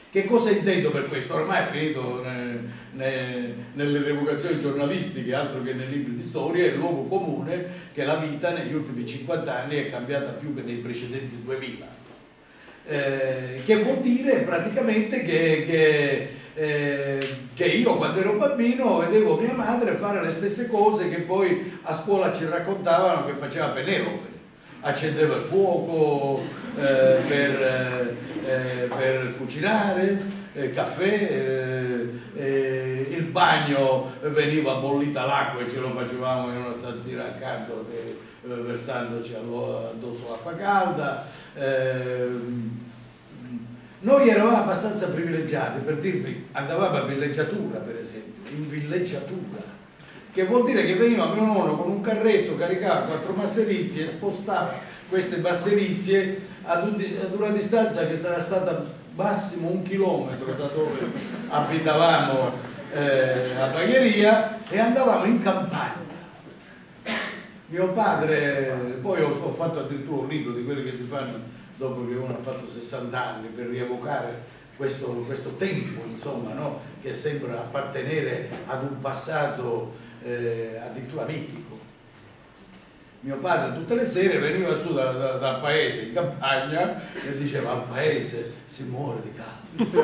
Che cosa intendo per questo? Ormai è finito nelle rievocazioni giornalistiche, altro che nei libri di storia, è il luogo comune che la vita negli ultimi 50 anni è cambiata più che nei precedenti 2000. Che vuol dire praticamente che io quando ero bambino vedevo mia madre fare le stesse cose che poi a scuola ci raccontavano che faceva Penelope. Accendeva il fuoco per cucinare, caffè, il bagno veniva bollita l'acqua e ce lo facevamo in una stanzina accanto versandoci addosso l'acqua calda. Noi eravamo abbastanza privilegiati, per dirvi, andavamo a villeggiatura per esempio, in villeggiatura, che vuol dire che veniva mio nonno con un carretto, caricava 4 masserizie e spostava queste masserizie ad una distanza che sarà stata massimo 1 chilometro da dove abitavamo a Bagheria, e andavamo in campagna. Mio padre, poi ho fatto addirittura un libro di quelli che si fanno dopo che uno ha fatto 60 anni per rievocare questo tempo, insomma, no? Che sembra appartenere ad un passato addirittura mitico. Mio padre tutte le sere veniva su dal paese in campagna e diceva: al paese si muore di caldo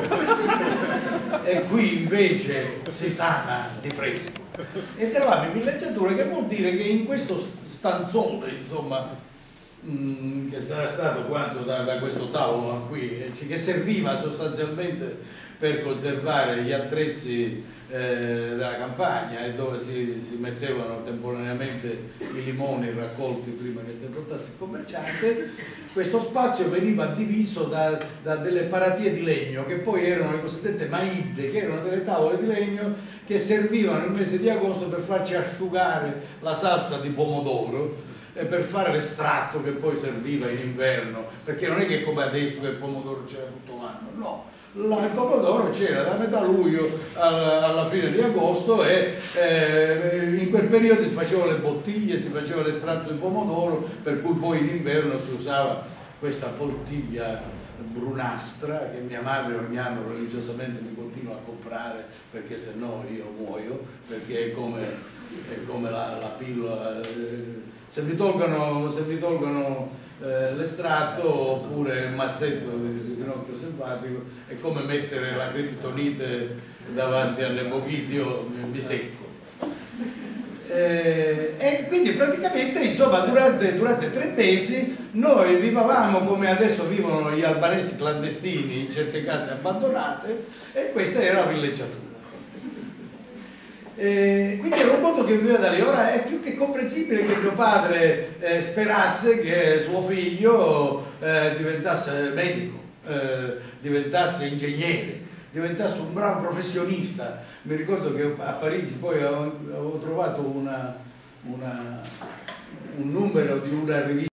e qui invece si sana di fresco. Ed eravamo in villeggiatura, che vuol dire che in questo stanzone, insomma, che sarà stato quanto da questo tavolo qui, che serviva sostanzialmente per conservare gli attrezzi della campagna e dove si mettevano temporaneamente i limoni raccolti prima che si portasse il commerciante. Questo spazio veniva diviso da delle paratie di legno, che poi erano le cosiddette maibbe, che erano delle tavole di legno che servivano nel mese di agosto per farci asciugare la salsa di pomodoro e per fare l'estratto che poi serviva in inverno, perché non è che come adesso che il pomodoro c'era tutto l'anno, no. Il pomodoro c'era da metà luglio alla fine di agosto e in quel periodo si facevano le bottiglie, si faceva l'estratto di pomodoro, per cui poi in inverno si usava questa bottiglia brunastra che mia madre ogni anno religiosamente mi continua a comprare, perché se no io muoio, perché è come la pillola, se mi tolgono l'estratto oppure il mazzetto di ginocchio selvatico è come mettere la criptonite davanti alle bovini, io mi secco. E quindi praticamente, insomma, durante 3 mesi noi vivavamo come adesso vivono gli albanesi clandestini in certe case abbandonate, e questa era la villeggiatura. Quindi era un mondo che viveva da lì. Ora è più che comprensibile che mio padre sperasse che suo figlio diventasse medico, diventasse ingegnere, diventasse un bravo professionista. Mi ricordo che a Parigi poi avevo trovato un numero di una rivista